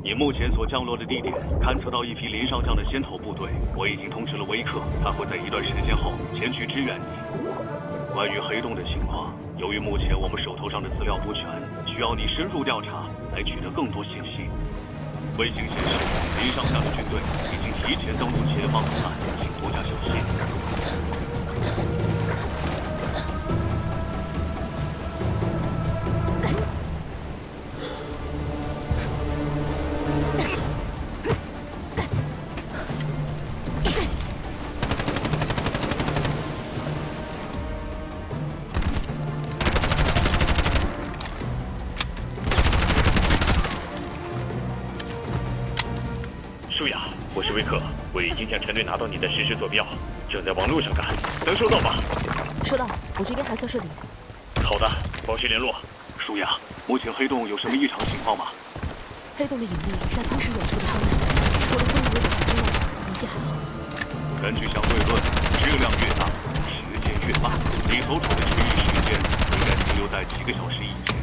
你目前所降落的地点勘测到一批林上将的先头部队，我已经通知了维克，他会在一段时间后前去支援你。关于黑洞的情况，由于目前我们手头上的资料不全，需要你深入调查来取得更多信息。卫星显示，林上将的军队已经提前登陆前方口岸，请多加小心。 舒雅，我是威克，我已经向全队拿到你的实时坐标，正在往路上赶，能收到吗？ 收到，我这边还算顺利。 好的，保持联络。 舒雅，目前黑洞有什么异常情况吗？ 黑洞的引力在当时远处的山上，除了风有点之外，一切还好。 根据相对论，质量越大，时间越慢，你所处的区域时间应该停留在7个小时以前。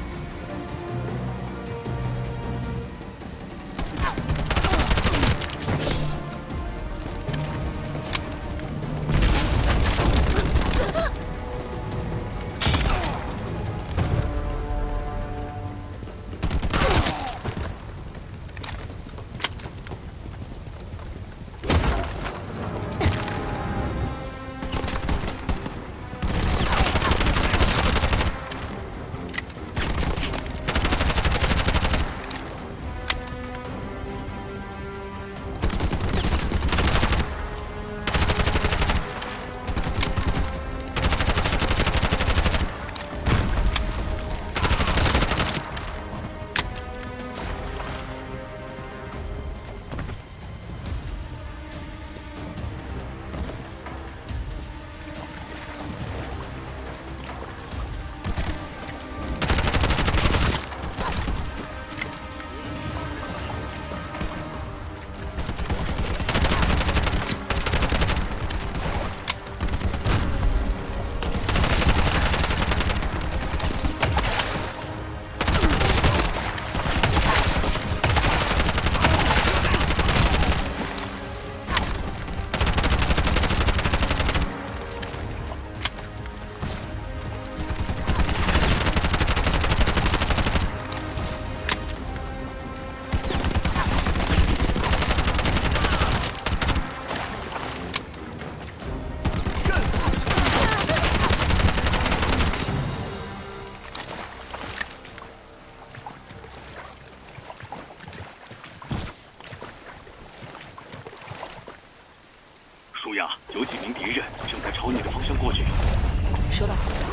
舒雅，有几名敌人正在朝你的方向过去。 收到。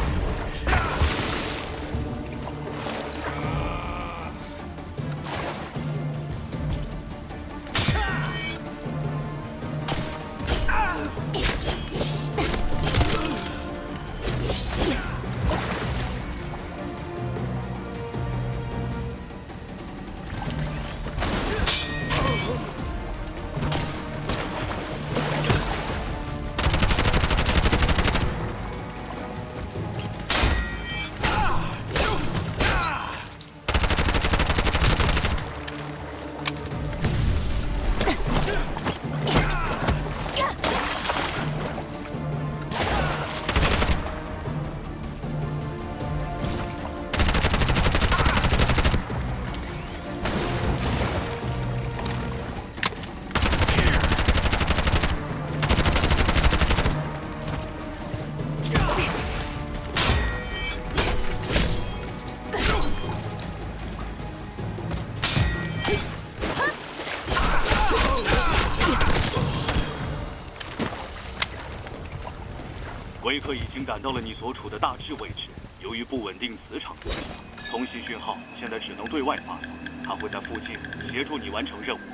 维克已经赶到了你所处的大致位置，由于不稳定磁场关系，通信讯号现在只能对外发送。他会在附近协助你完成任务。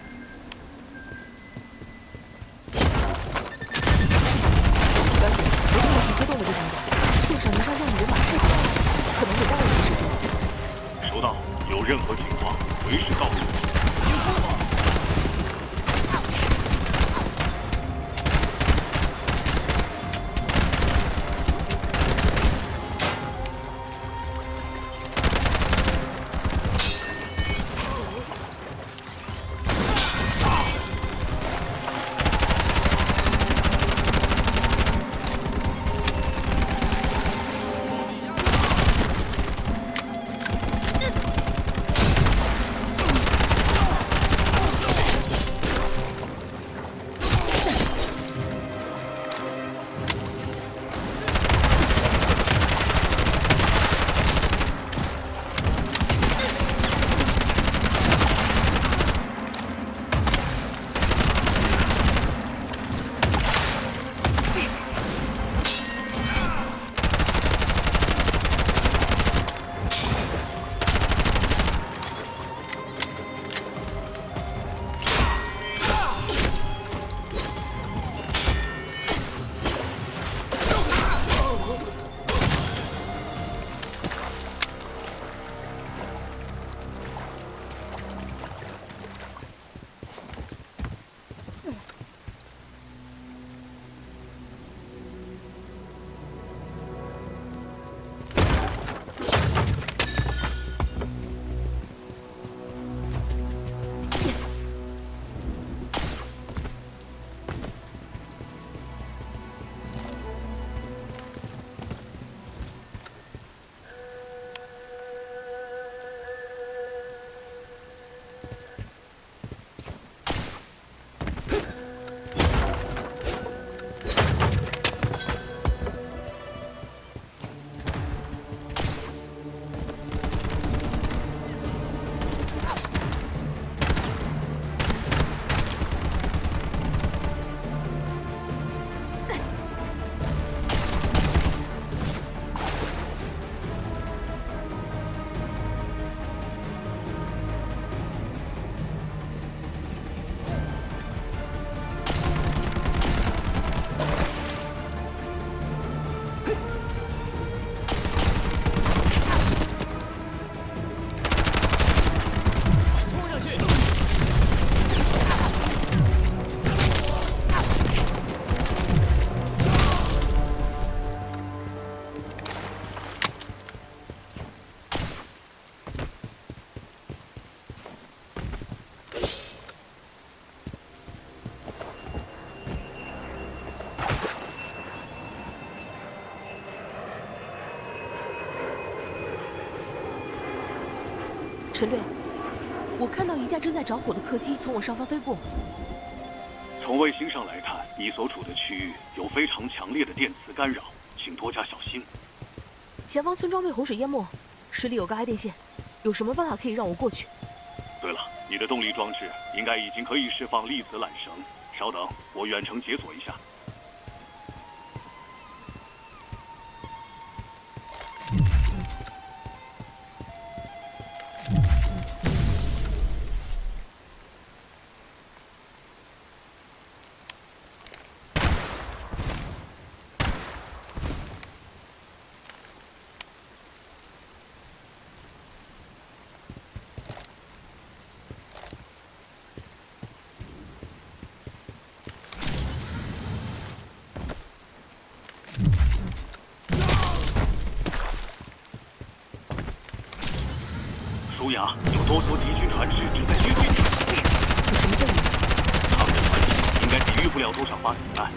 了解，我正在去黑洞的地方走，路上林上将的人马太多了，可能有大问题。 收到，有任何情况随时告诉我。 我陈队，我看到一架正在着火的客机从我上方飞过。 从卫星上来看，你所处的区域有非常强烈的电磁干扰，请多加小心。 前方村庄被洪水淹没，水里有个挨电线，有什么办法可以让我过去？ 对了，你的动力装置应该已经可以释放粒子缆绳。稍等，我远程解锁一下。舒雅，有多艘敌军船只正在接近你。 有什么建议？ 他们的船体应该抵御不了多少发子弹。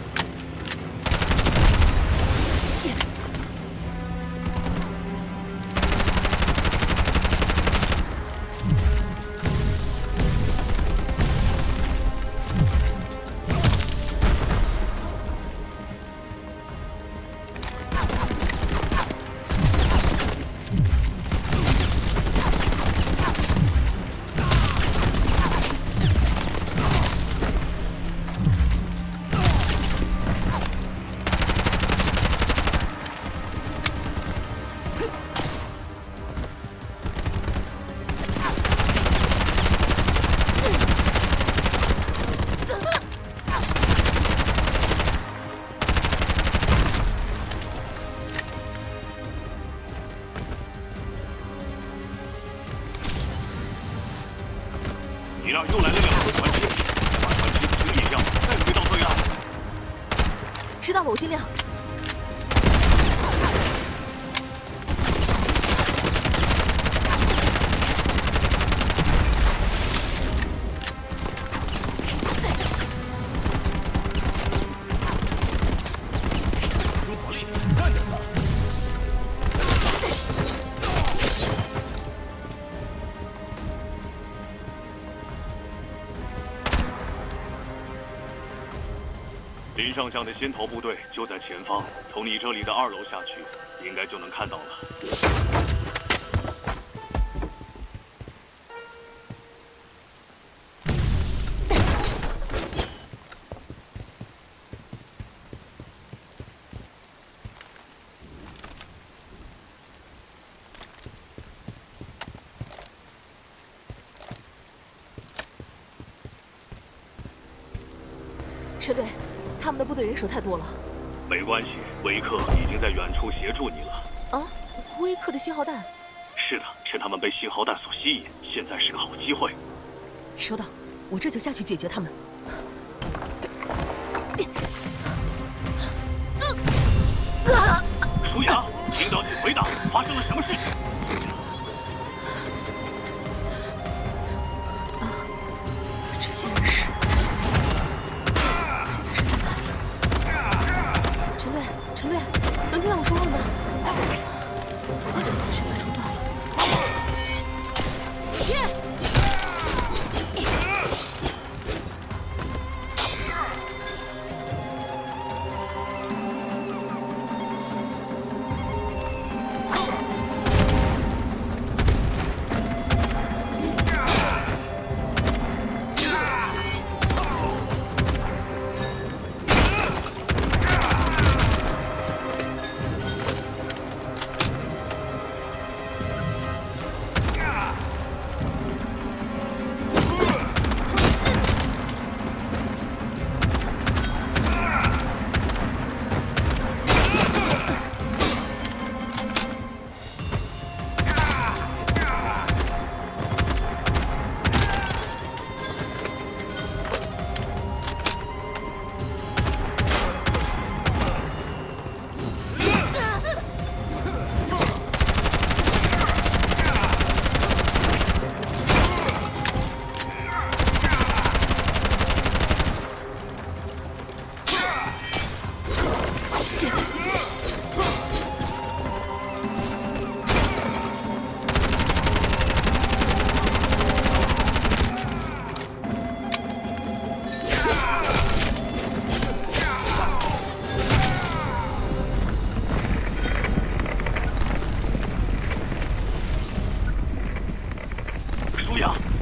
你那儿又来了2艘船只，再把船只清理掉，再回到对岸。 知道了，我尽量。 出火力，干掉他！ 林上将的先头部队就在前方，从你这里的2楼下去，应该就能看到了。 陈队，他们的部队人手太多了。 没关系，维克已经在远处协助你了。 啊，威克的信号弹。 是的，趁他们被信号弹所吸引，现在是个好机会。 收到，我这就下去解决他们。 舒雅，听到请回答，发生了什么事情？ 这些人是……现在是在哪里？陈队，陈队，能听到我说话吗？好像通讯被中断了。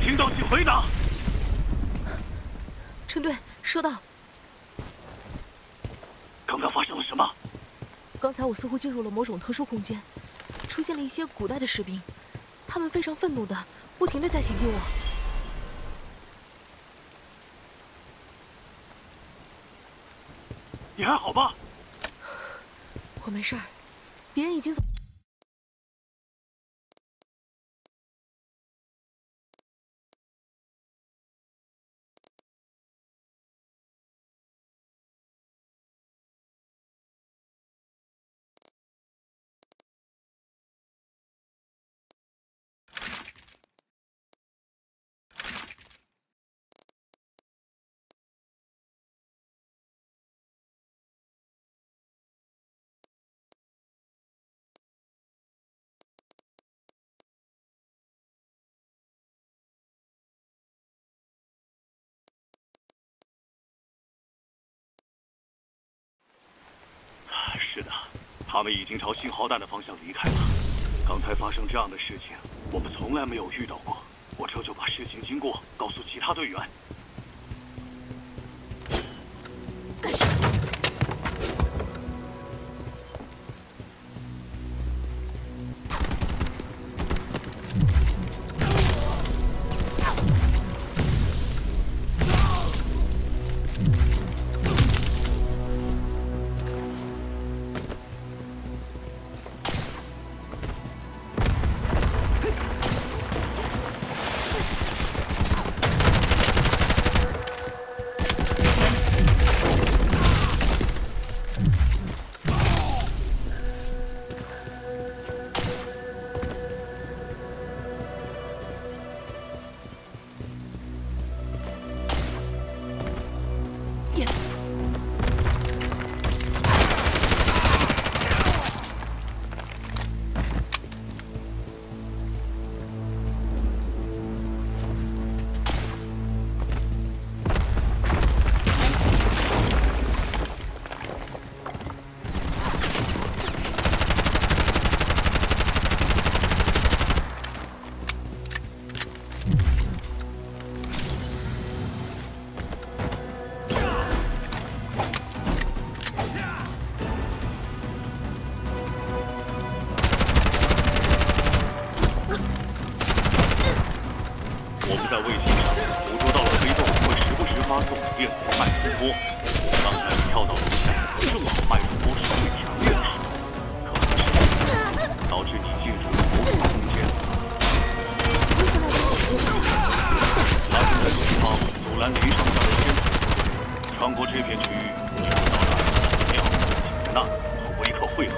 听到请回答。 陈队，收到。 刚刚发生了什么？ 刚才我似乎进入了某种特殊空间，出现了一些古代的士兵，他们非常愤怒的，不停的在袭击我。 你还好吧？ 我没事儿，别人已经走。 是的，他们已经朝信号弹的方向离开了。刚才发生这样的事情，我们从来没有遇到过。我这就把事情经过告诉其他队员。我们在卫星上捕捉到了黑洞会时不时发送电子脉冲波。刚才你跳到楼下，正好脉冲波是最强烈的时候，可能是导致你进入了魔术空间。 为什么他正在前方阻拦雷上将的先头部队，穿过这片区域，就到达了庙、景纳和维克汇合。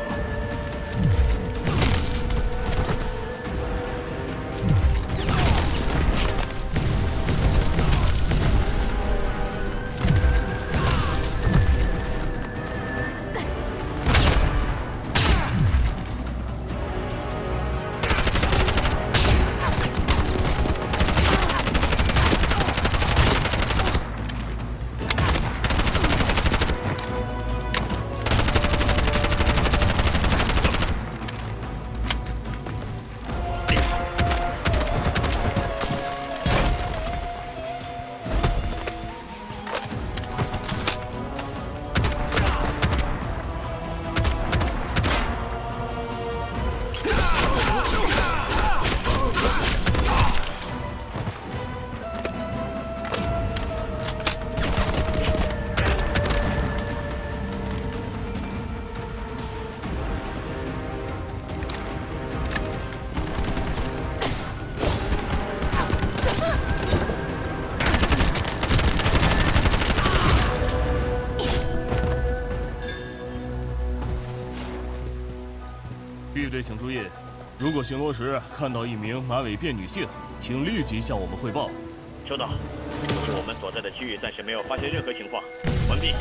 B 队请注意，如果巡逻时看到一名马尾辫女性，请立即向我们汇报。 收到。以我们所在的区域暂时没有发现任何情况。完毕。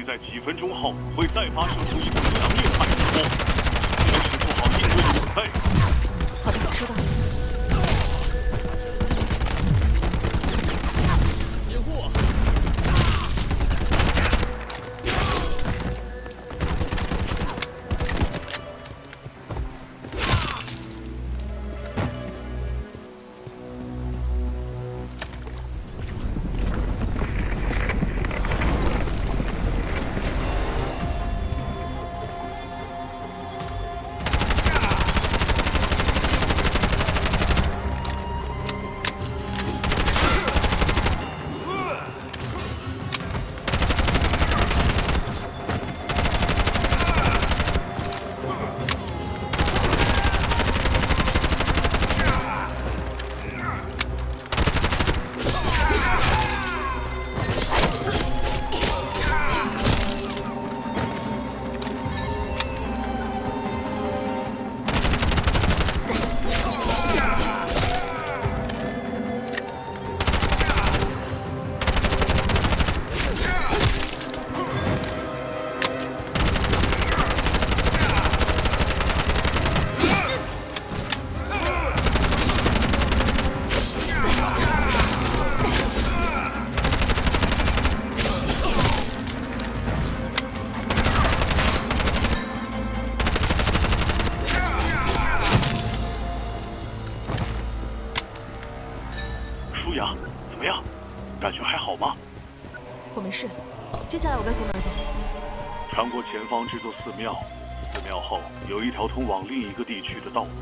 在几分钟后会再发射出一股强烈反应波，随时做好应对的准备。 好的，收到。 掩护我！ 舒雅，怎么样？感觉还好吗？ 我没事。接下来我该从哪儿走？ 穿过前方这座寺庙，寺庙后有一条通往另一个地区的道路。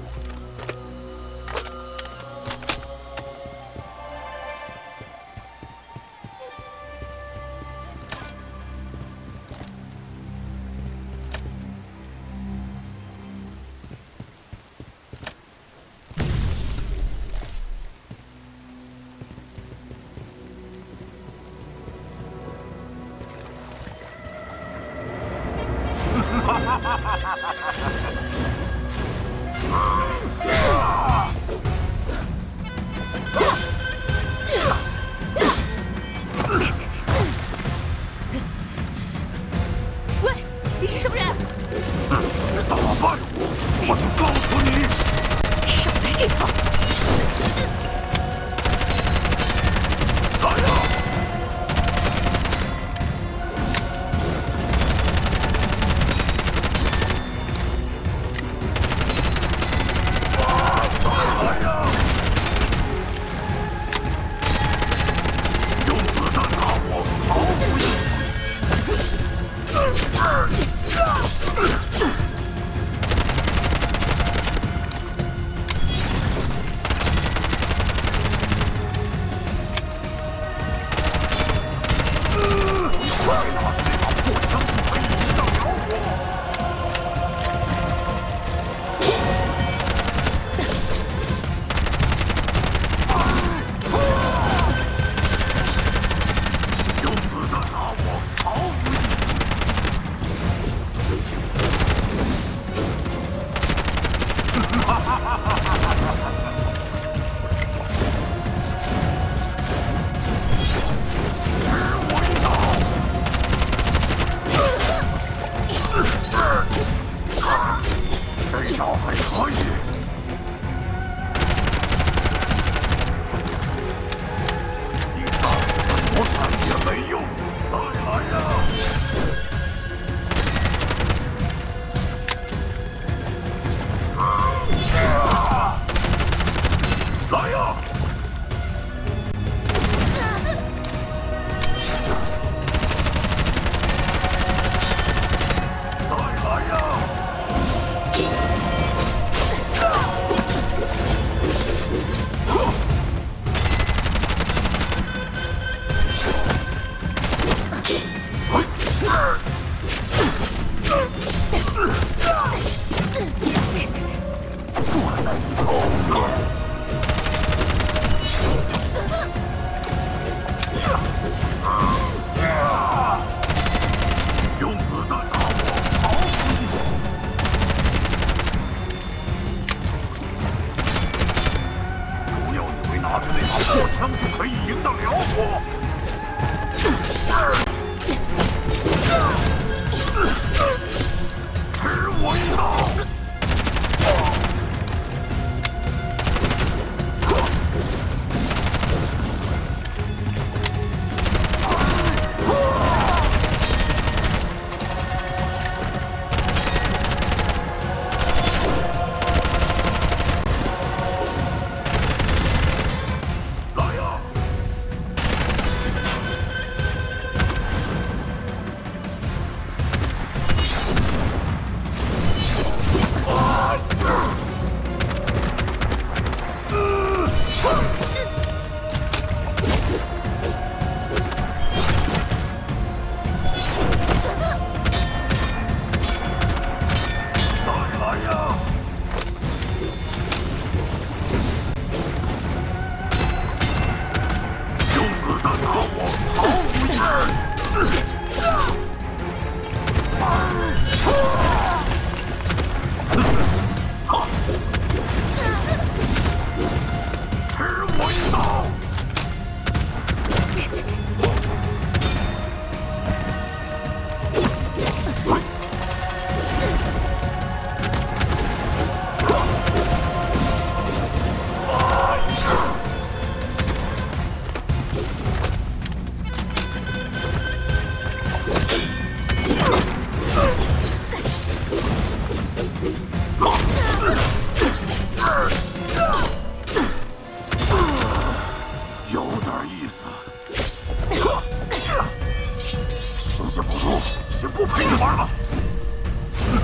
喂，你是什么人？ 打败我，我就告诉你！ 少来这套！ 来呀！来呀！用子弹打我，毫无意义。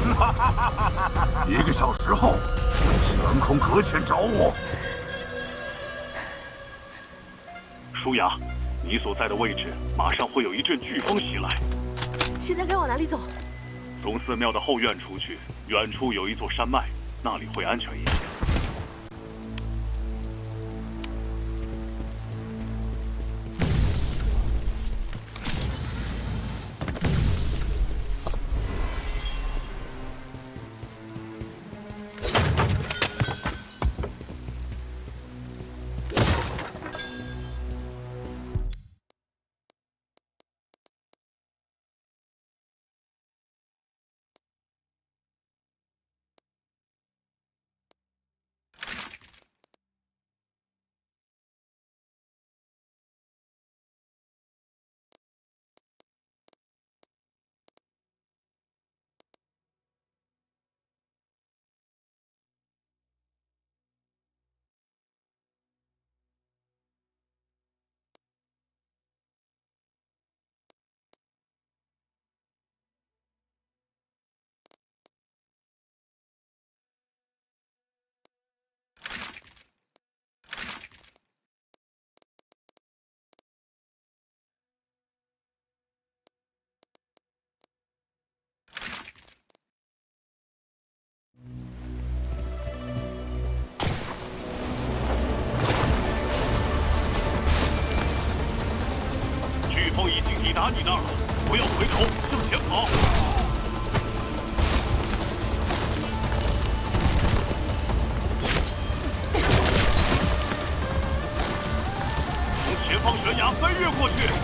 1个小时后，悬空搁浅找我。 舒雅，你所在的位置马上会有一阵飓风袭来。 现在该往哪里走？ 从寺庙的后院出去，远处有一座山脉，那里会安全一些。 飓风已经抵达你那儿了，不要回头，向前跑。从前方悬崖飞跃过去。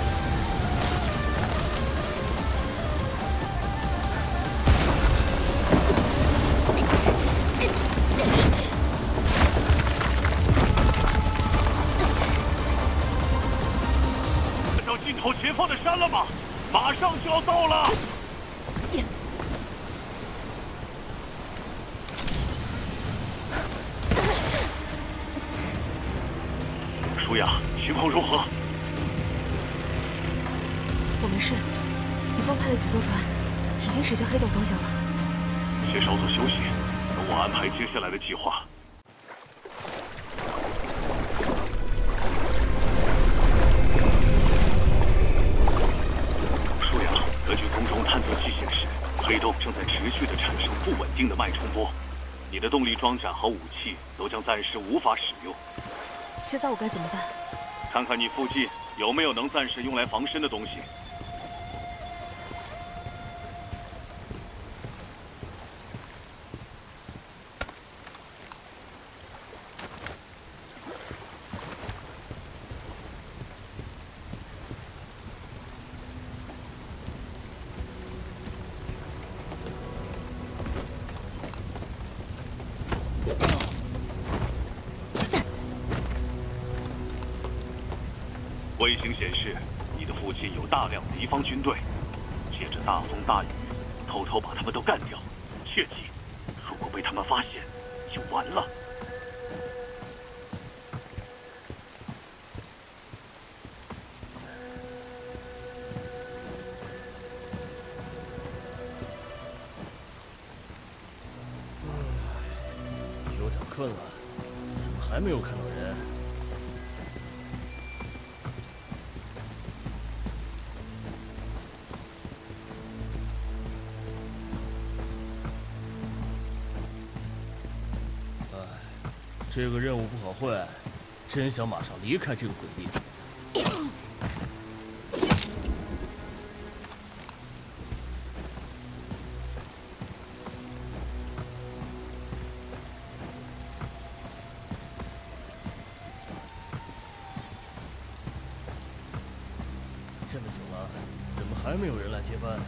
尽头前方的山了吗？马上就要到了。舒雅，情况如何？ 我没事，敌方派了几艘船，已经驶向黑洞方向了。 先稍作休息，等我安排接下来的计划。 根据空中探测器显示，黑洞正在持续地产生不稳定的脉冲波，你的动力装甲和武器都将暂时无法使用。 现在我该怎么办？ 看看你附近有没有能暂时用来防身的东西。卫星显示，你的附近有大量敌方军队，借着大风大雨，偷偷把他们都干掉。切记，如果被他们发现，就完了。 有点困了，怎么还没有看到人？ 这个任务不好会，真想马上离开这个鬼地方。这么久了，怎么还没有人来接班？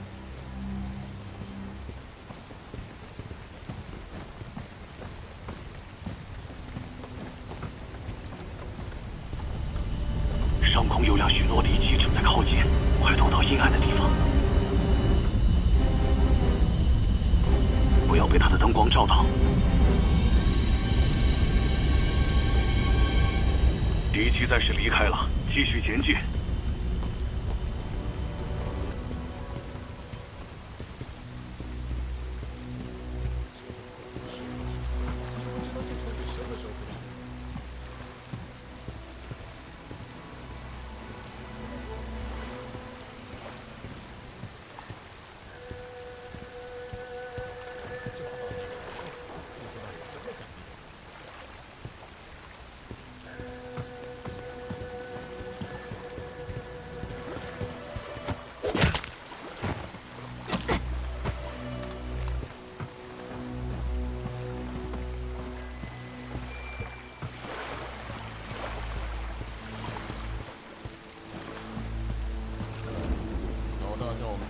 上空有辆巡逻敌机正在靠近，快躲到阴暗的地方，不要被它的灯光照到。敌机暂时离开了，继续前进。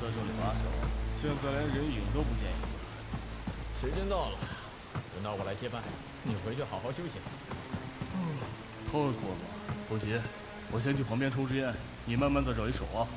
这里把守，现在连人影都不见影。 时间到了，轮到我来接班，你回去好好休息。 太困了，不急，我先去旁边抽支烟，你慢慢再找一手啊。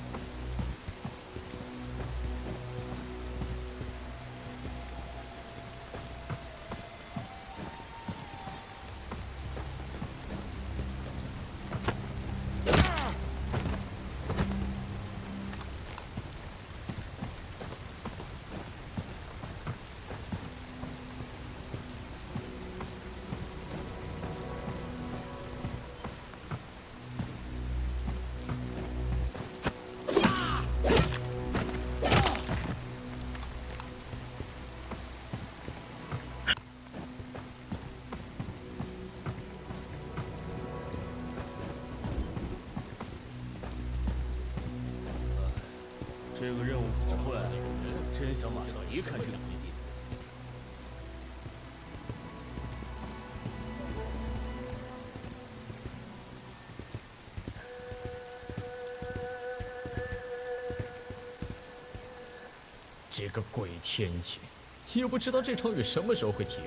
这个任务不会，真想马上离开这里。 这个鬼天气，也不知道这场雨什么时候会停。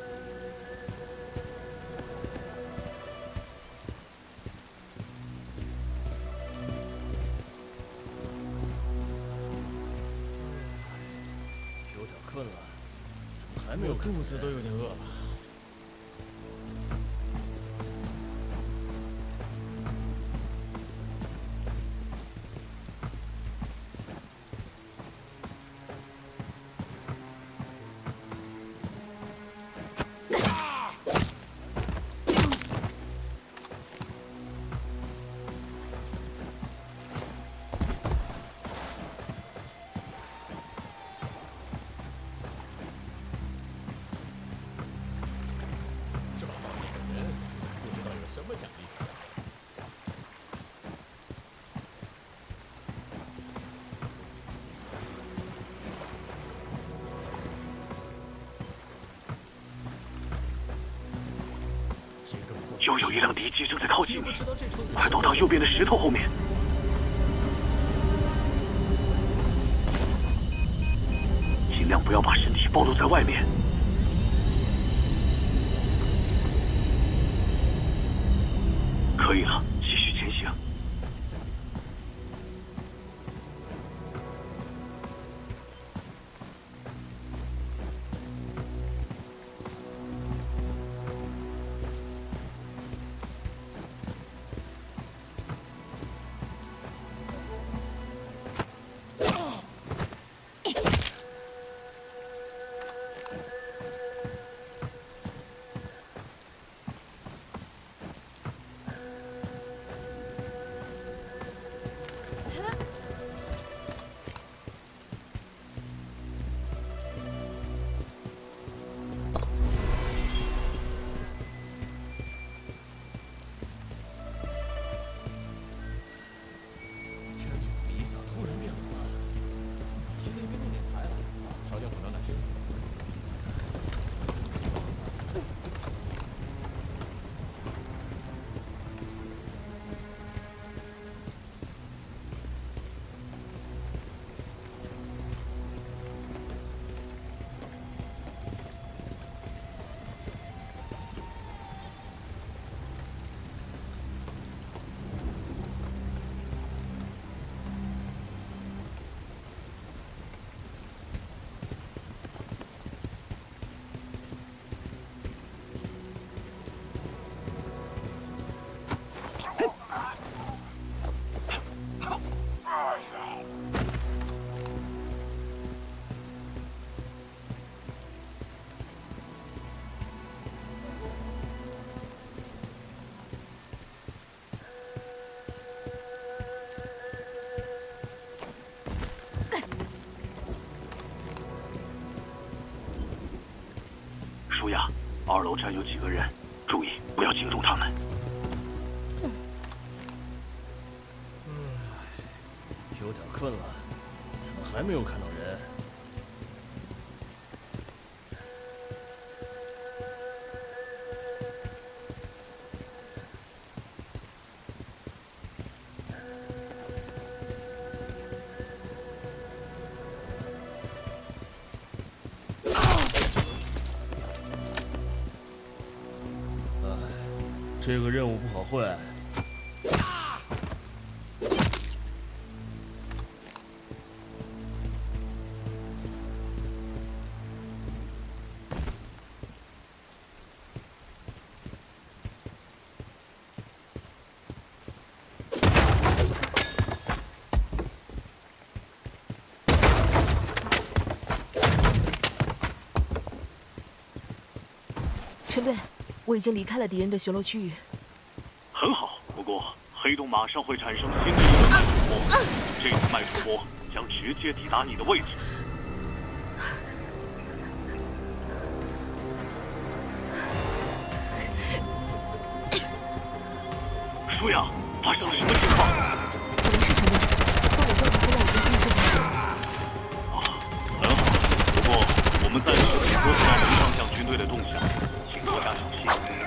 有点困了，怎么还没有？ 我肚子都有点饿了。什么奖励？ 又有一辆敌机正在靠近你，快躲到右边的石头后面。尽量不要把身体暴露在外面。可以了，继续前行。舒雅，2楼站有几个人，注意不要惊动他们。 有点困了，怎么还没有看到人？ 这个任务不好会。 陈队，我已经离开了敌人的巡逻区域。 很好，不过黑洞马上会产生新的一个脉冲波，这次脉冲波将直接抵达你的位置。舒雅，发生了什么情况？ 没事，陈队，帮我调查资料已经可以进行。 很好。不过我们暂时没摸索到林上将军队的动向，请多加小心。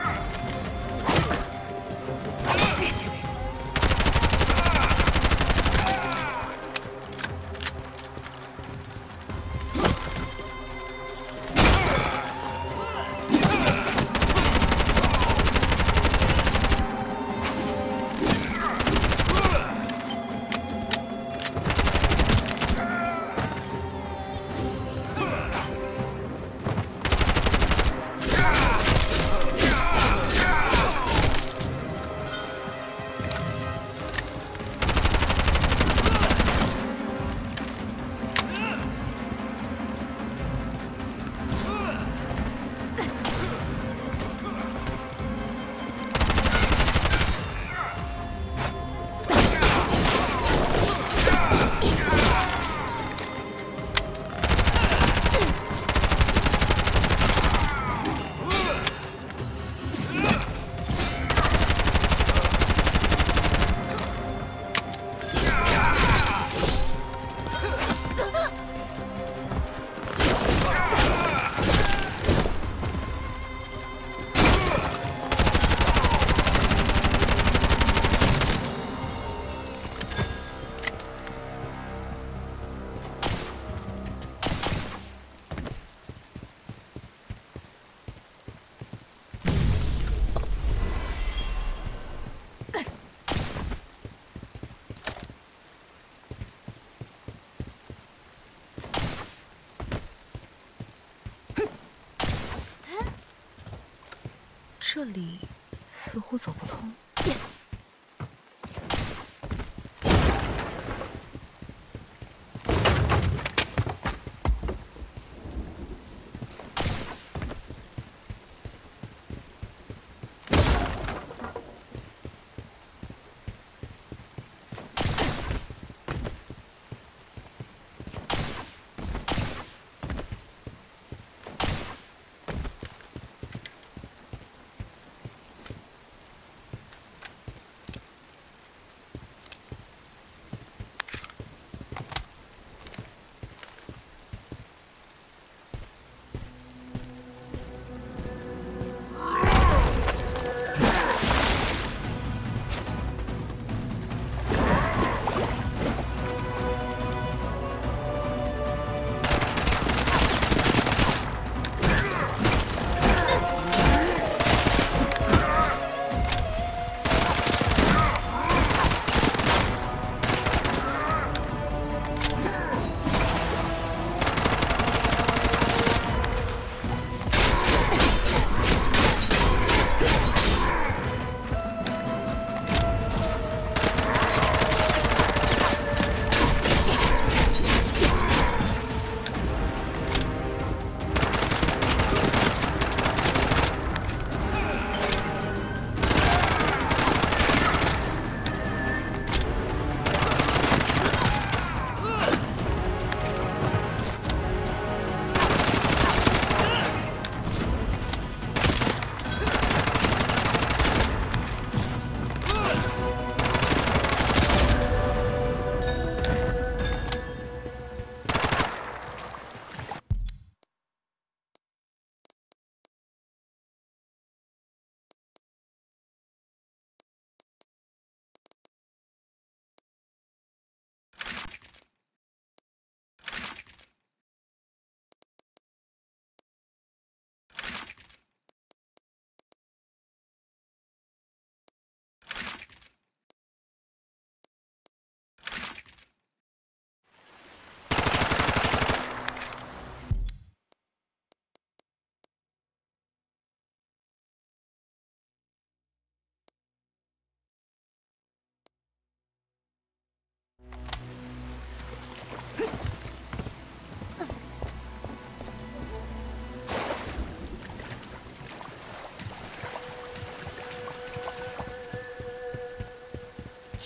这里似乎走不通。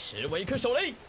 史维克手雷。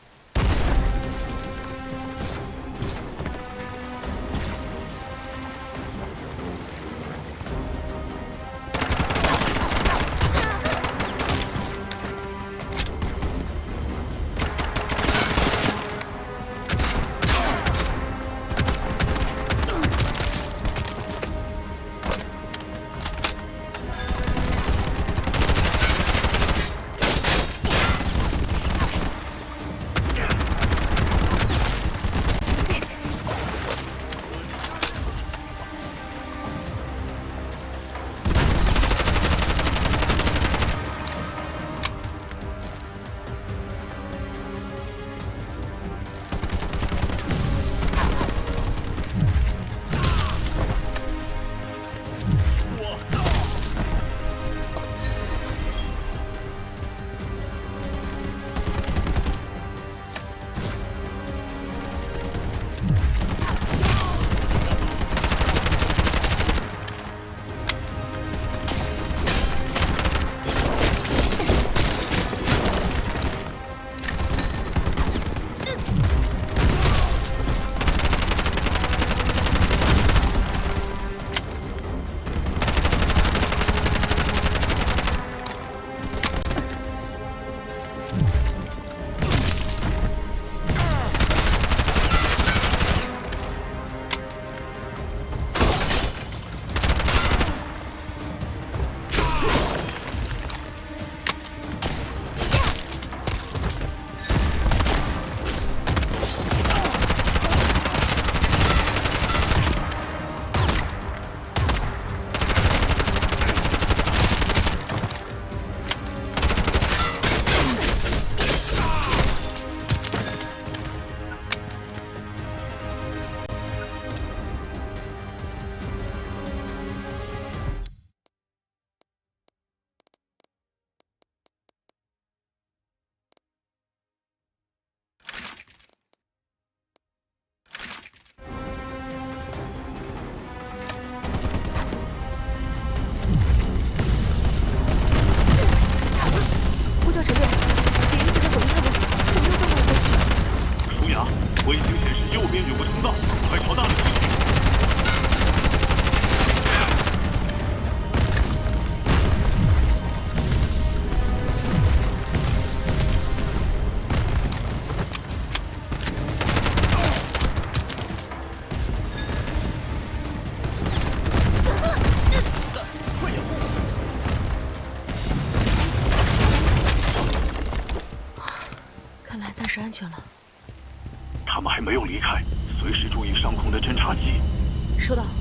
安全了。 他们还没有离开，随时注意上空的侦察机。 收到。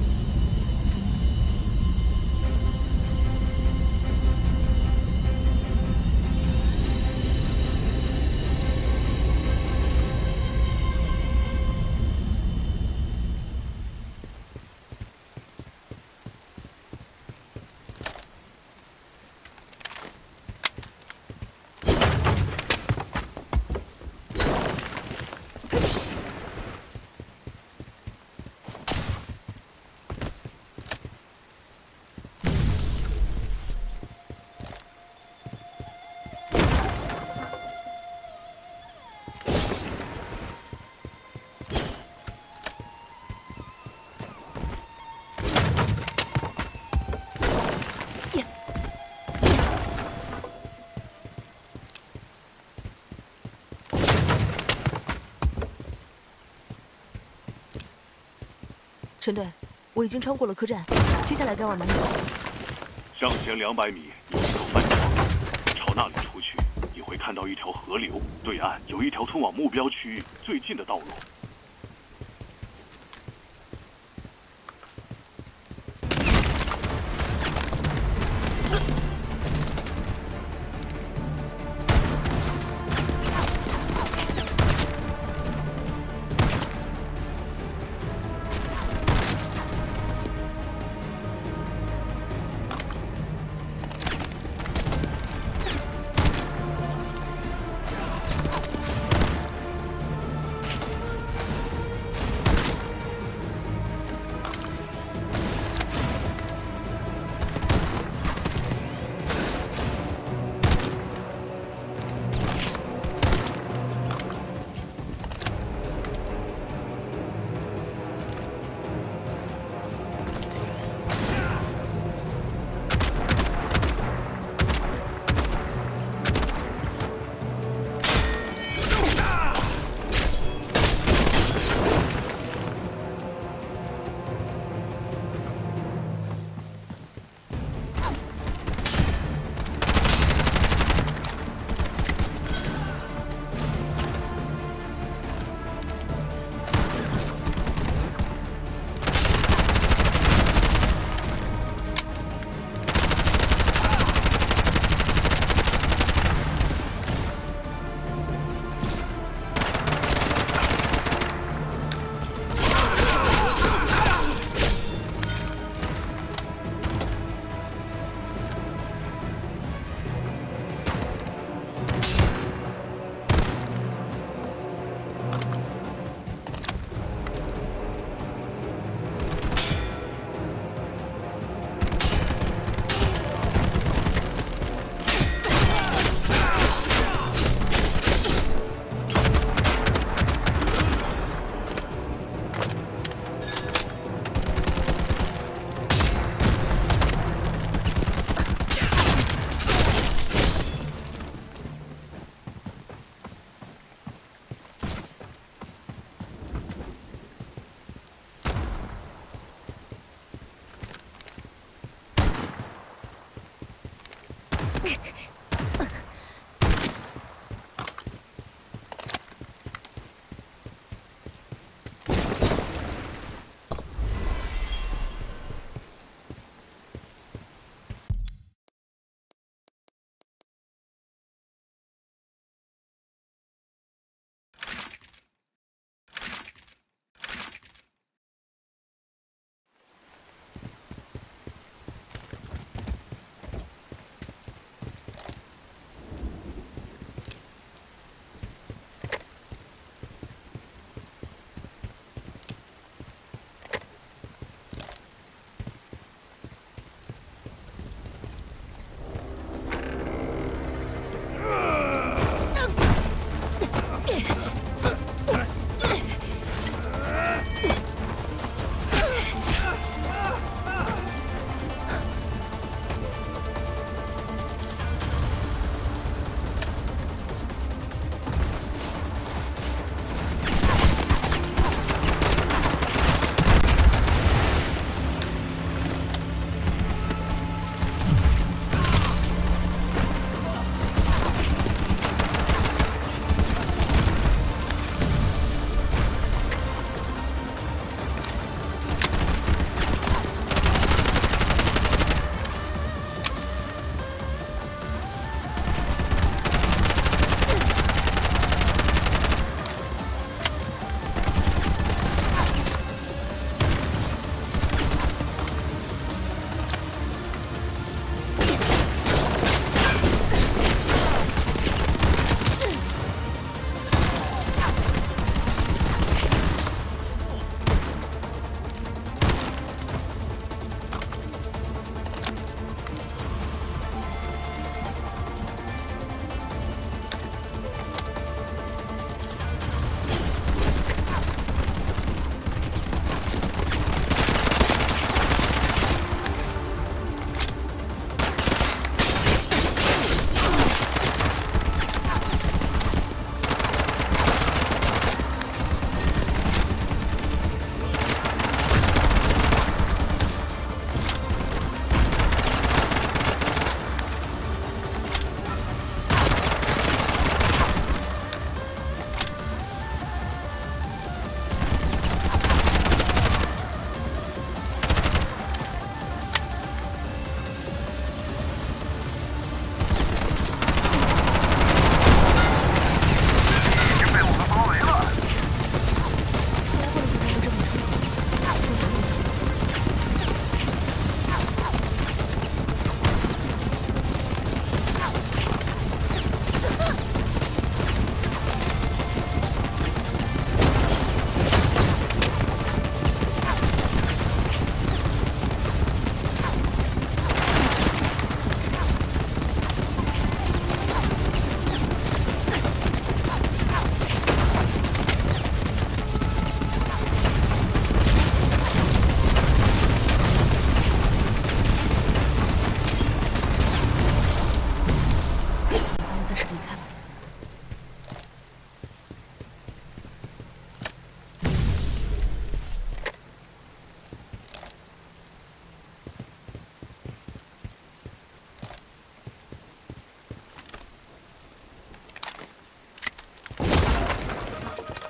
陈队，我已经穿过了客栈，接下来该往哪里走？ 向前200米有一个饭庄，朝那里出去，你会看到一条河流，对岸有一条通往目标区域最近的道路。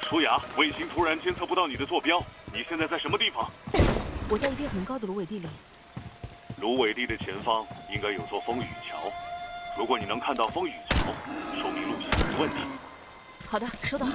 出牙，卫星突然监测不到你的坐标。你现在在什么地方？ 我在一片很高的芦苇地里。 芦苇地的前方应该有座风雨桥，如果你能看到风雨桥，说明路线没问题。 好的，收到。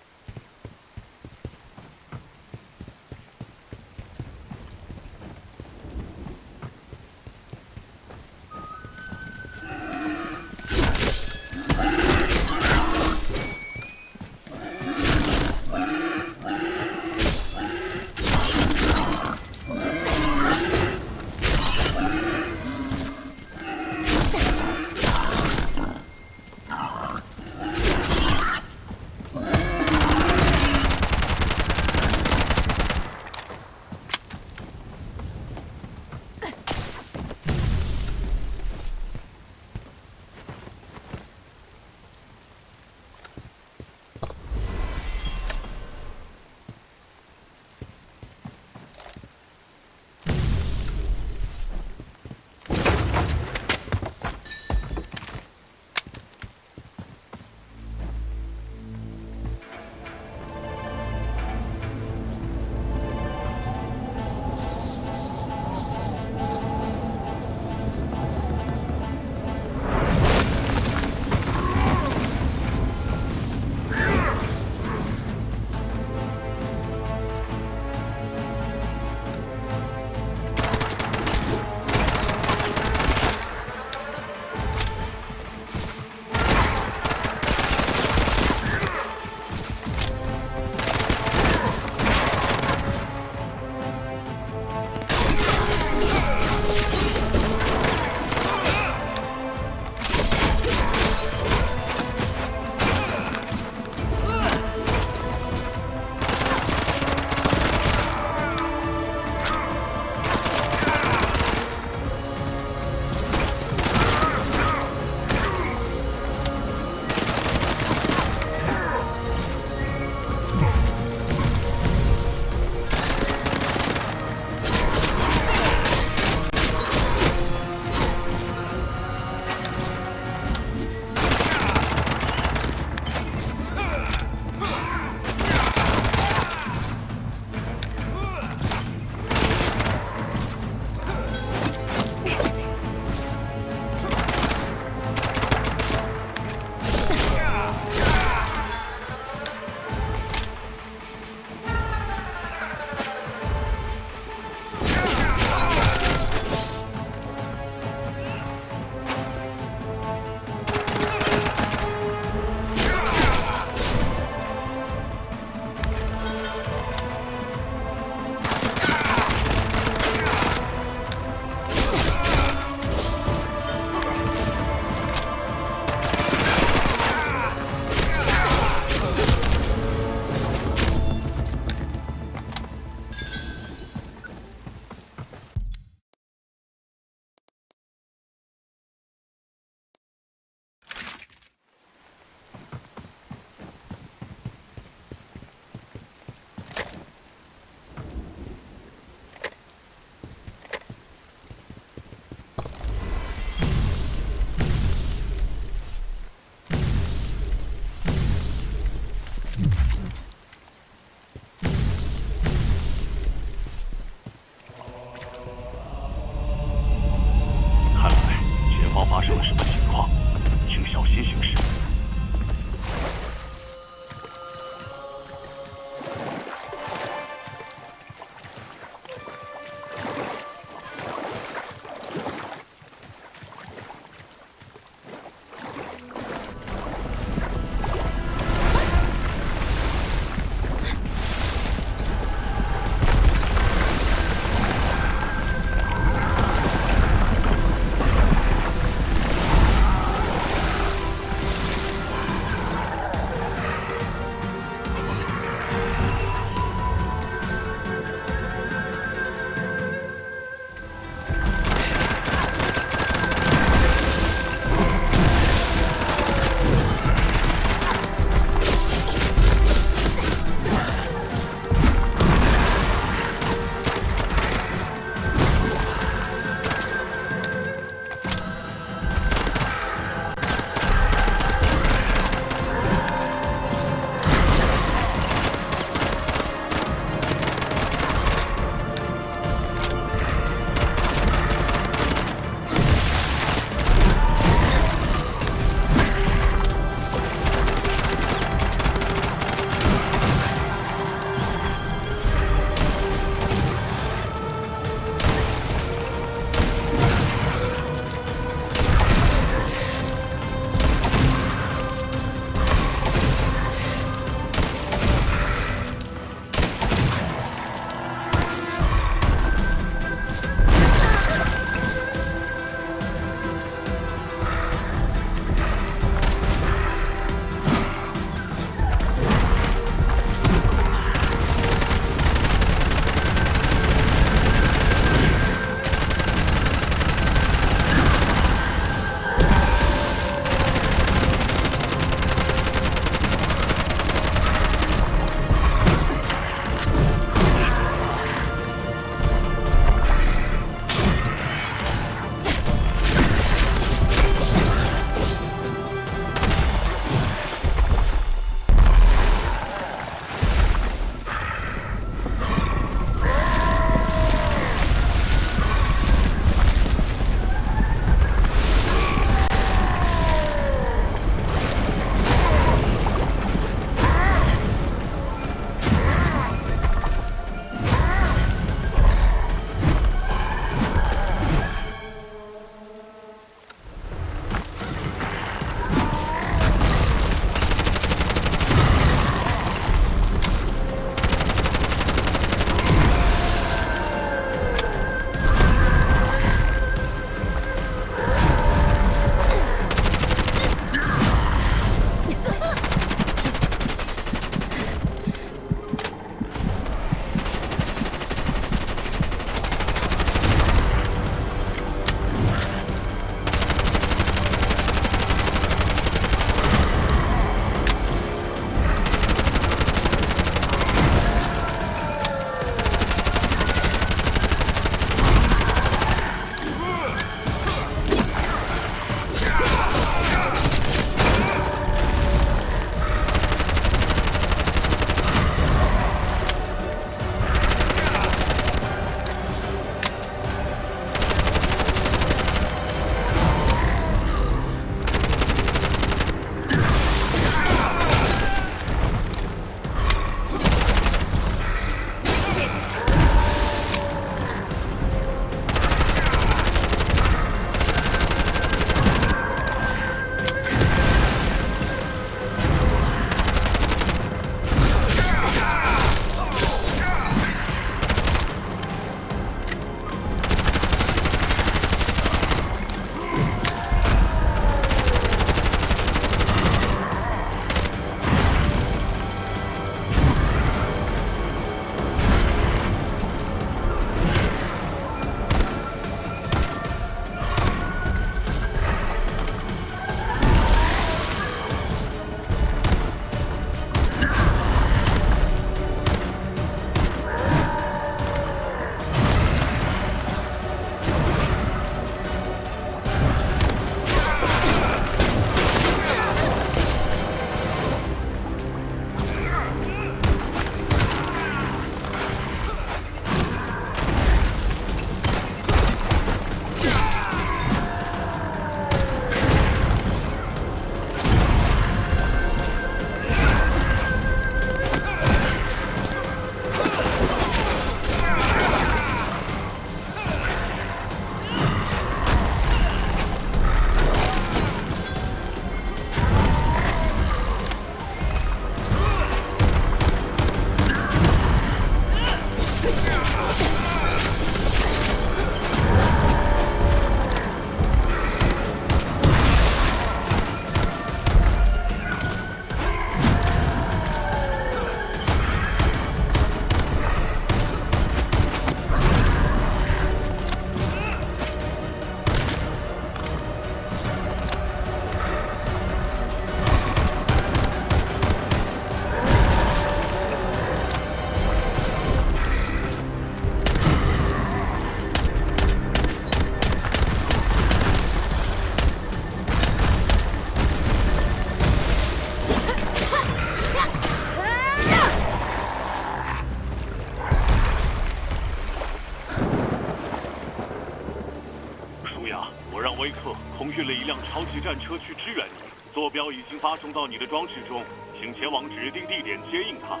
运了一辆超级战车去支援你，坐标已经发送到你的装置中，请前往指定地点接应它。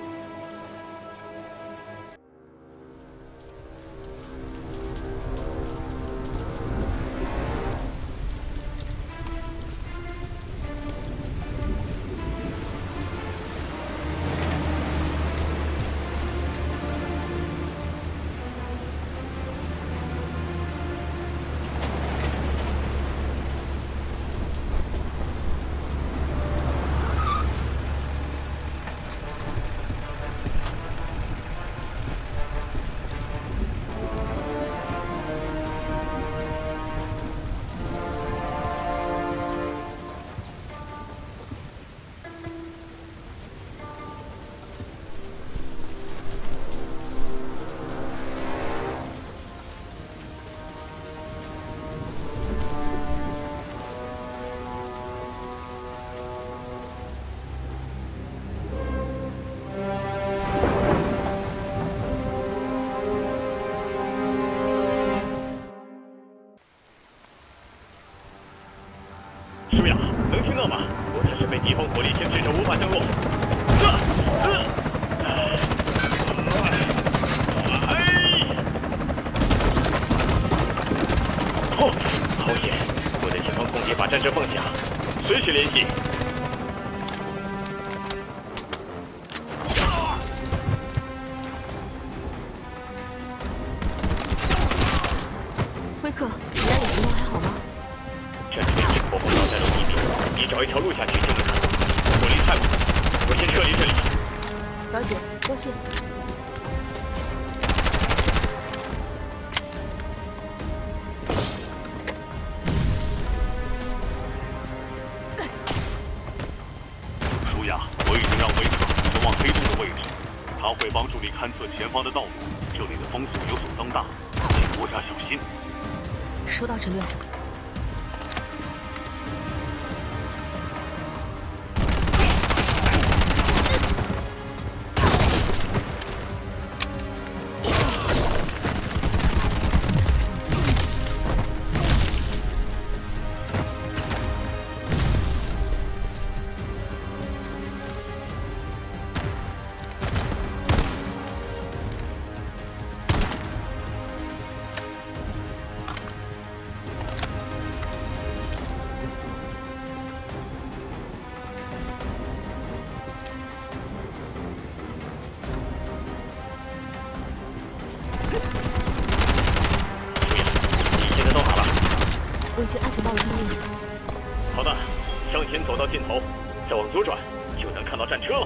舒雅，能听到吗？我这是被逆风火力牵制着，无法降落。哦，好险！我的前方空姐把战车放下，随时联系。 威克，你那里情况还好吗？ 这里面是火红导弹的地点，你找一条路下去就能看。火力太猛，我先撤离这里。 了解，多谢。 舒雅，我已经让维克前往黑洞的位置，他会帮助你勘测前方的道路。这里的风速有所增大，请多加小心。 收到，陈略。 问清安全道路地面。 好的，向前走到尽头，再往左转，就能看到战车了。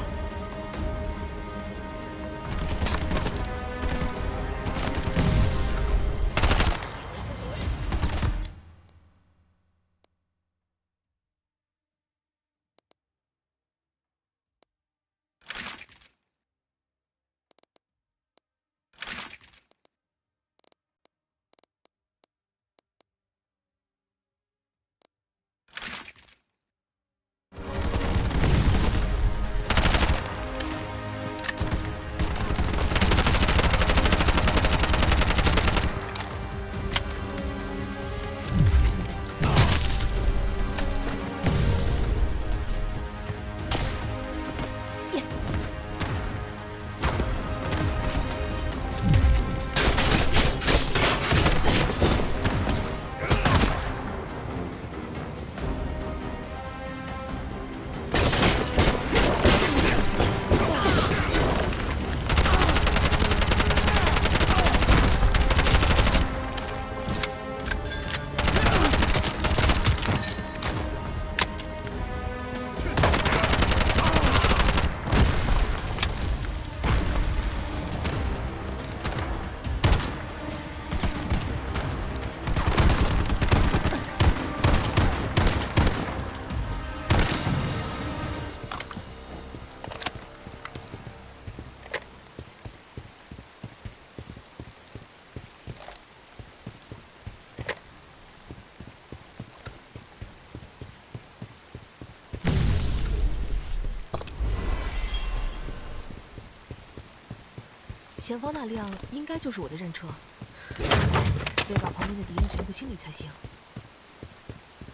前方那辆应该就是我的刃车，得把旁边的敌人全部清理才行。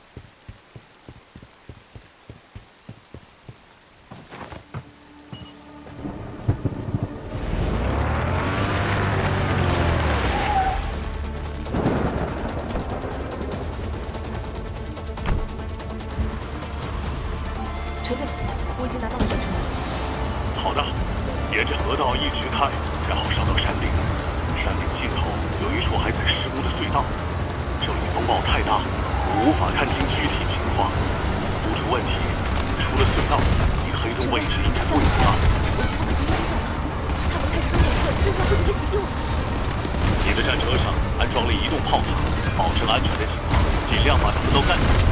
学对了，我已经拿到了转身门。 好的，沿着河道一直开，然后上到山顶。山顶尽头有一处还在施工的隧道，这里风暴太大，我无法看清具体情况。不出问题，除了隧道，离黑洞位置应该不远了。 我希望可以跟上他，他们开着装甲车正在会不会袭击我们？ 你的战车上安装了移动炮塔，保证安全的情况，尽量把他们都干掉。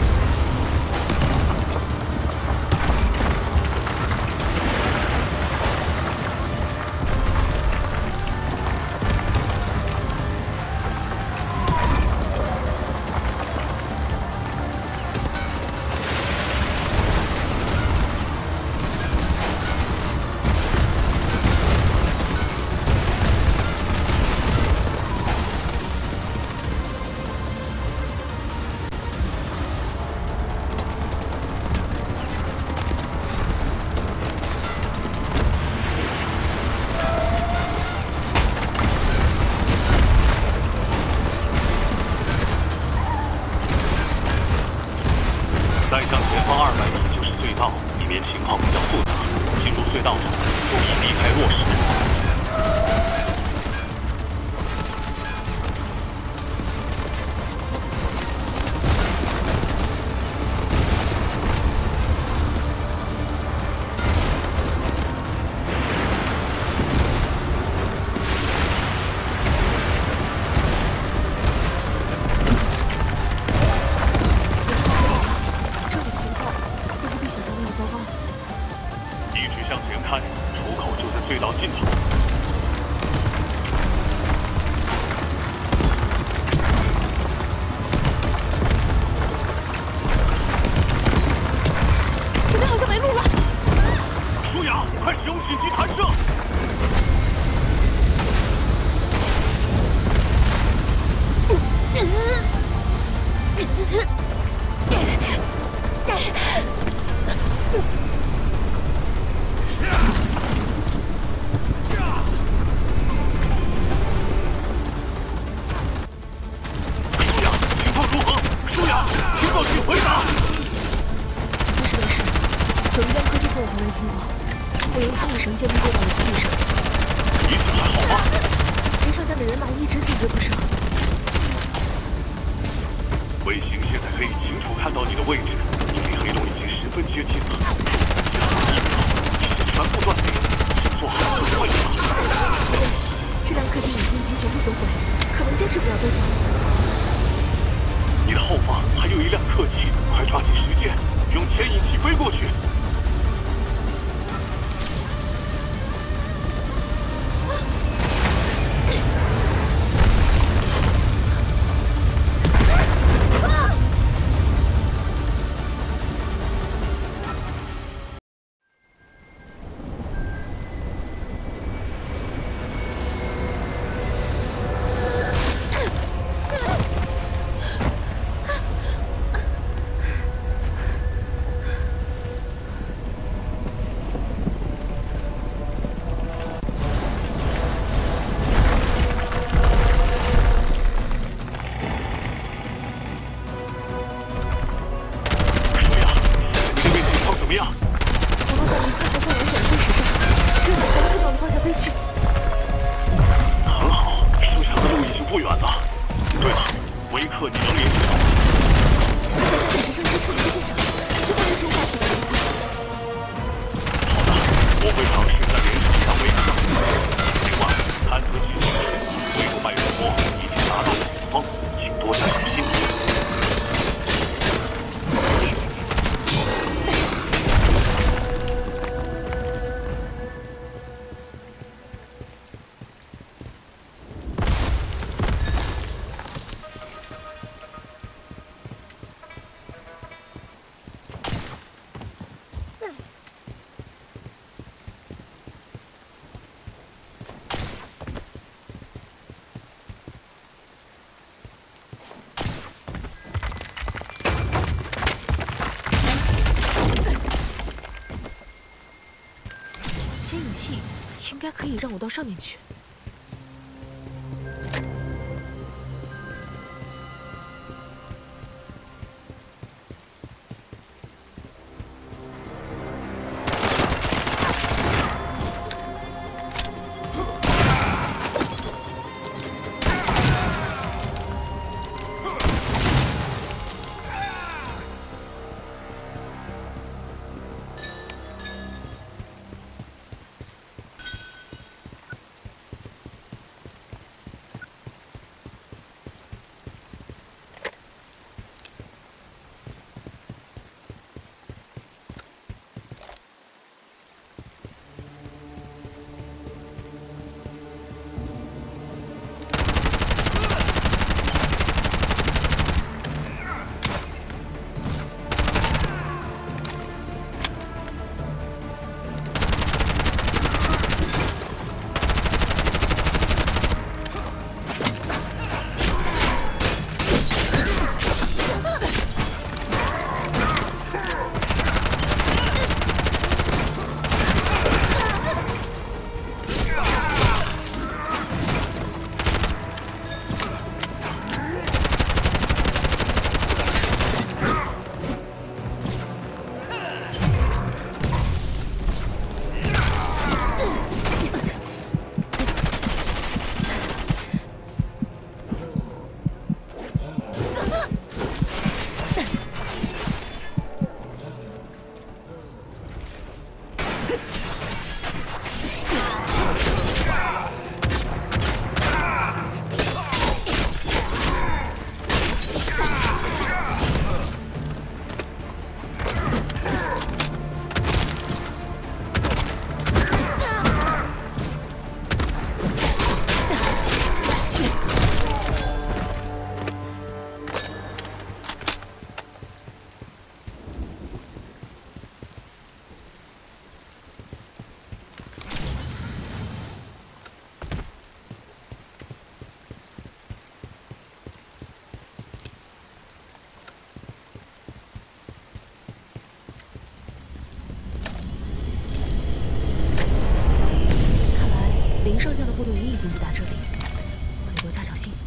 再向前方200米就是隧道，里面情况比较复杂。进入隧道后，就是离开落石。一直向前开，出口就在隧道尽头。 前面好像没路了。 舒雅，快使用紧急弹射！ 有一辆客机从我旁边经过，我用牵引绳接力过到了基地上。 你怎么还好吗？ 连上架的人马一直紧追不舍。 卫星现在可以清楚看到你的位置，你离黑洞已经十分接近了。下1秒，一切全部断电，做好准备了。 这辆客机引擎已经全部损毁，可能坚持不了多久。 你的后方还有一辆客机，快抓紧时间，用牵引器飞过去。 应该可以让我到上面去。 经抵达这里，得多加小心。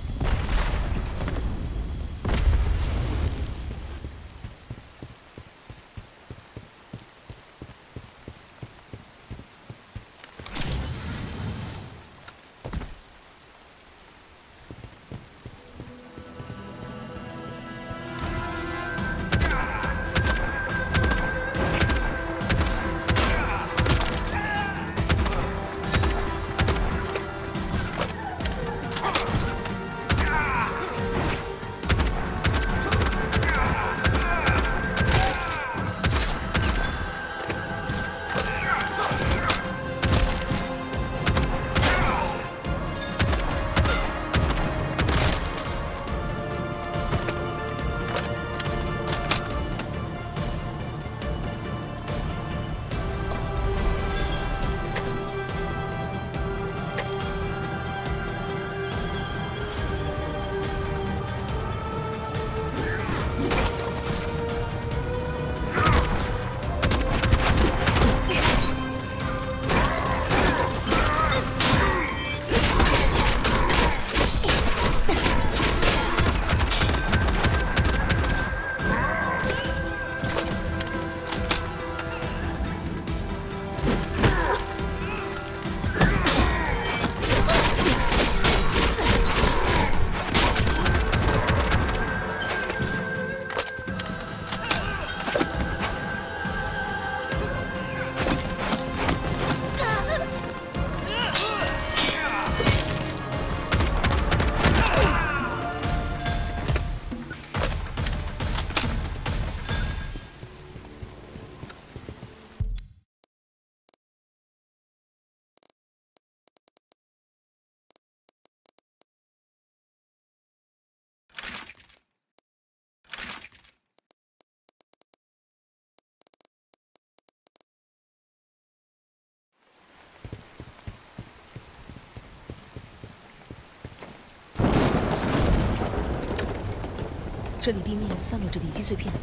这里地面散落着敌机碎片。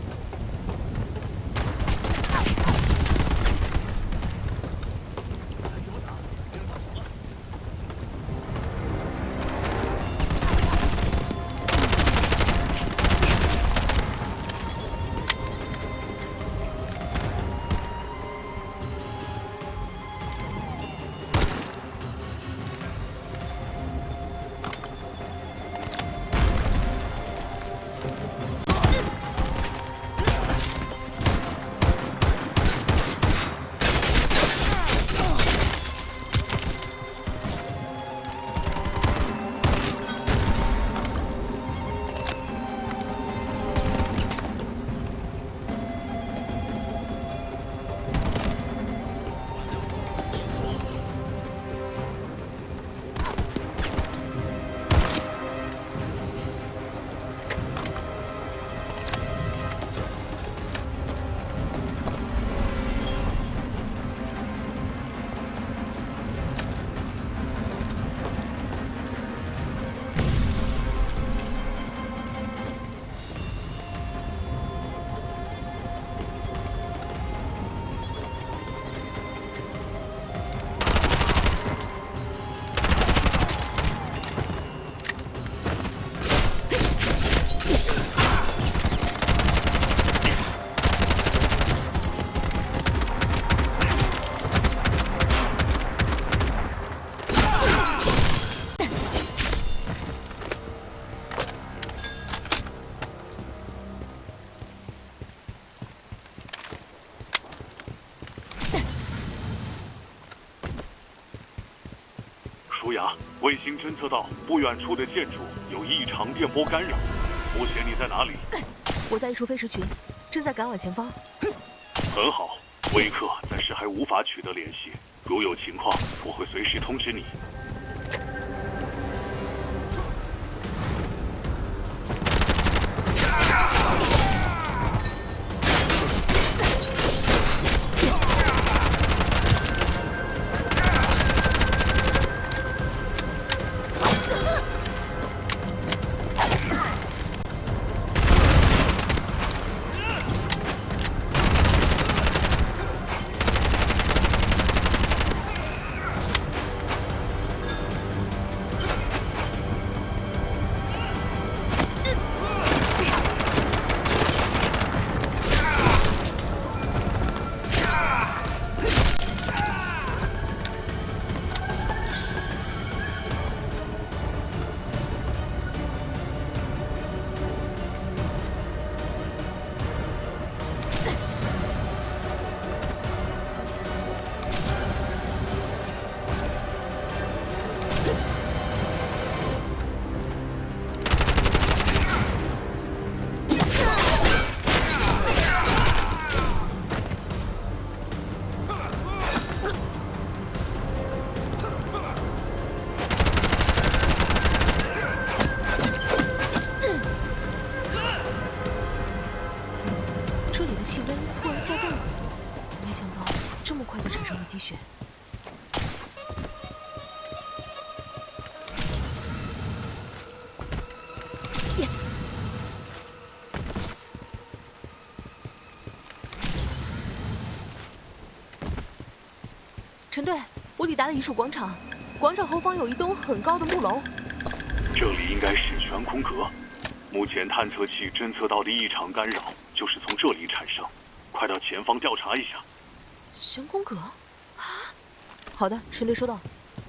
舒雅，卫星侦测到不远处的建筑有异常电波干扰。目前你在哪里？ 我在一处飞石群，正在赶往前方。 很好，威克暂时还无法取得联系。如有情况，我会随时通知你。 温突然下降了很多，没想到这么快就产生了积雪。陈队，我抵达了一处广场，广场后方有一栋很高的木楼。 这里应该是悬空阁，目前探测器侦测到的异常干扰就是从这里产生，快到前方调查一下。 悬空阁？啊，好的，陈队收到。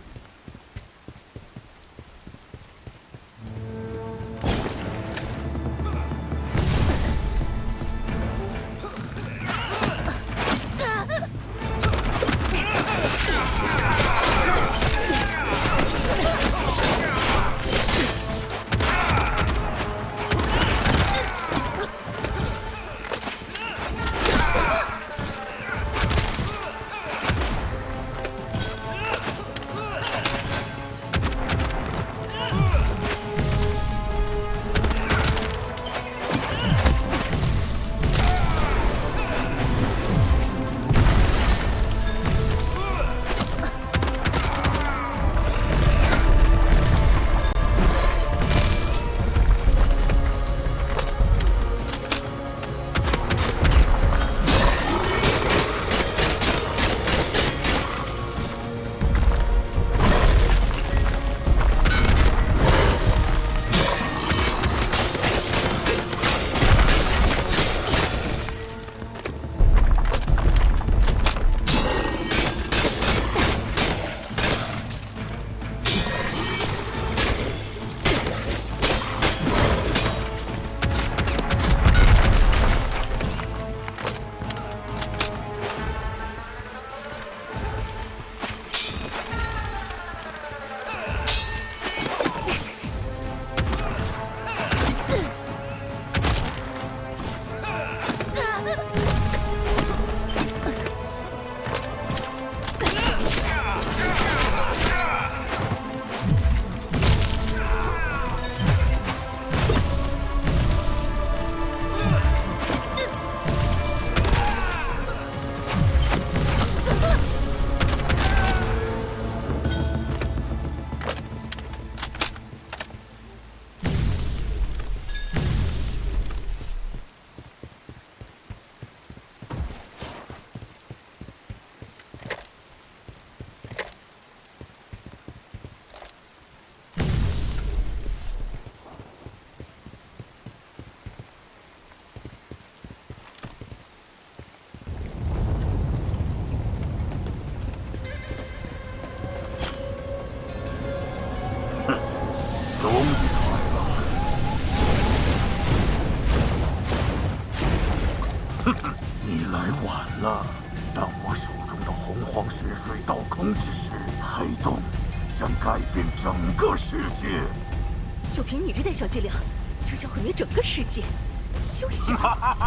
就凭你这点小伎俩，就想毁灭整个世界？休想！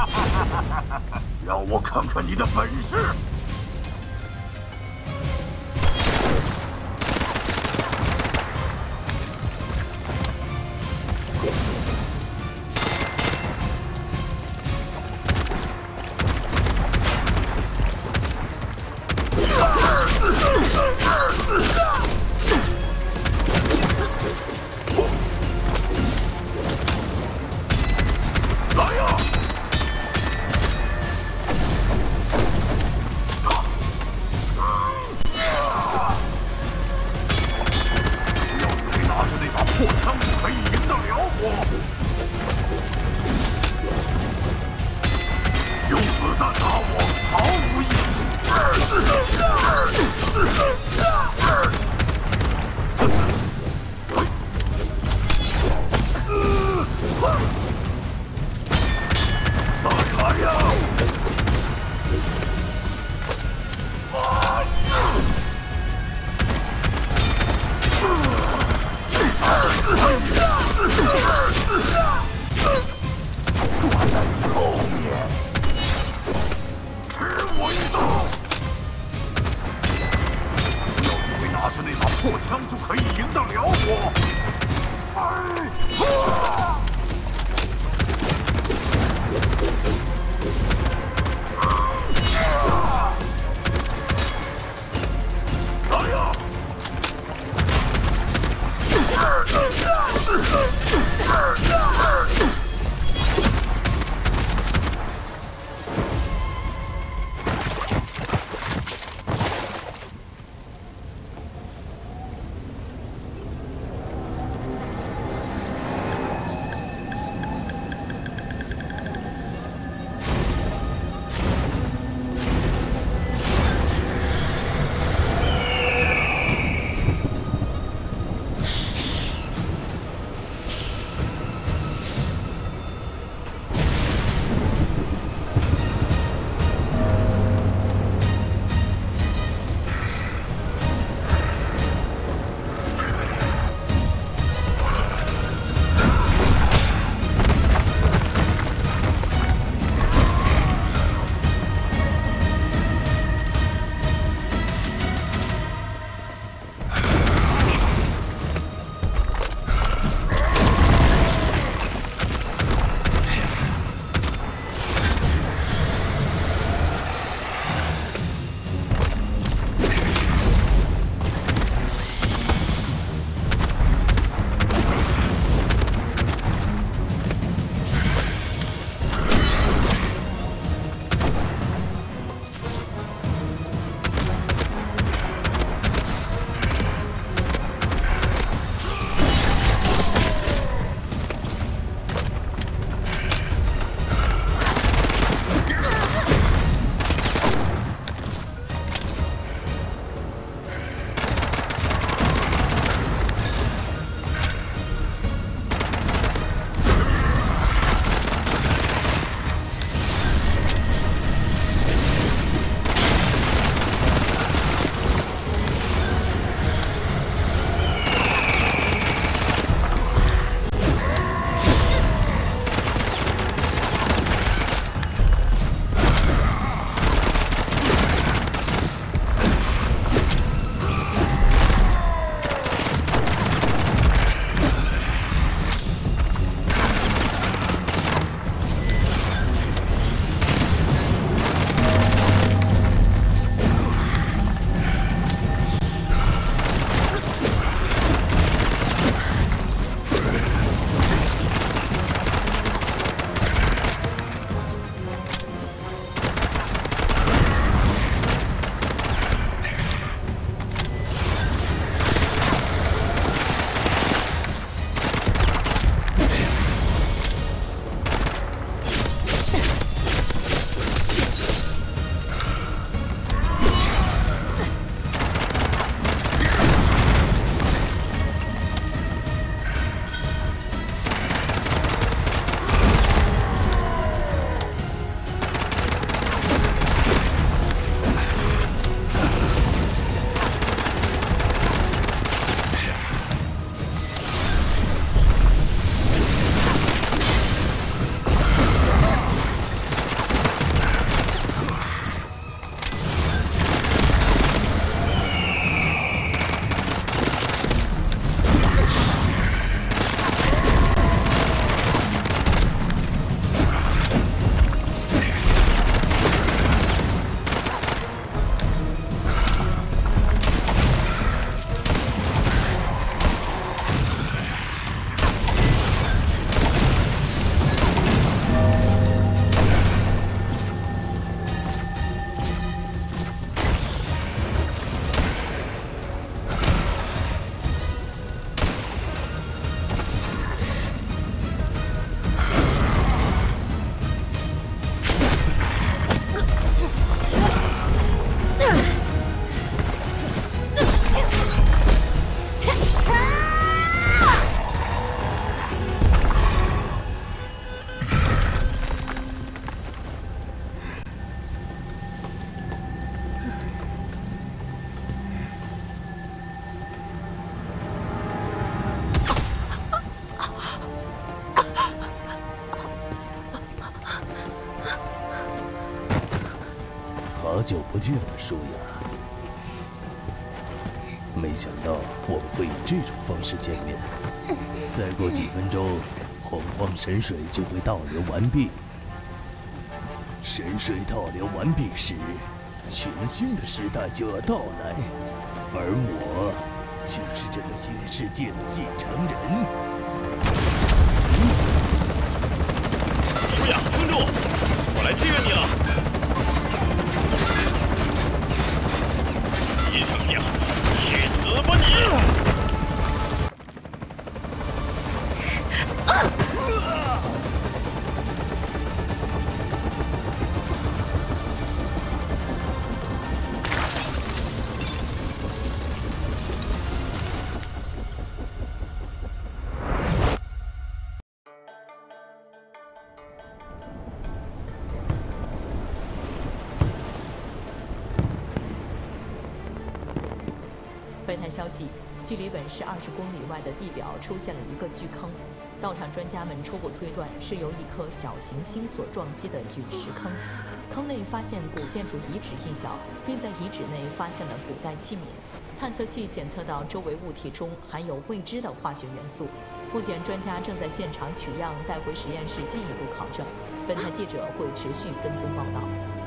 让我看看你的本事！ 好久不见了，舒雅。没想到我们会以这种方式见面。再过几分钟，洪荒神水就会倒流完毕。神水倒流完毕时，全新的时代就要到来，而我就是这个新世界的继承人。 舒雅，撑住！我来支援你了。 一场架，去死吧你！ 本台消息，距离本市20公里外的地表出现了一个巨坑，到场专家们初步推断是由一颗小行星所撞击的陨石坑。坑内发现古建筑遗址一角，并在遗址内发现了古代器皿。探测器检测到周围物体中含有未知的化学元素。目前专家正在现场取样，带回实验室进一步考证。本台记者会持续跟踪报道。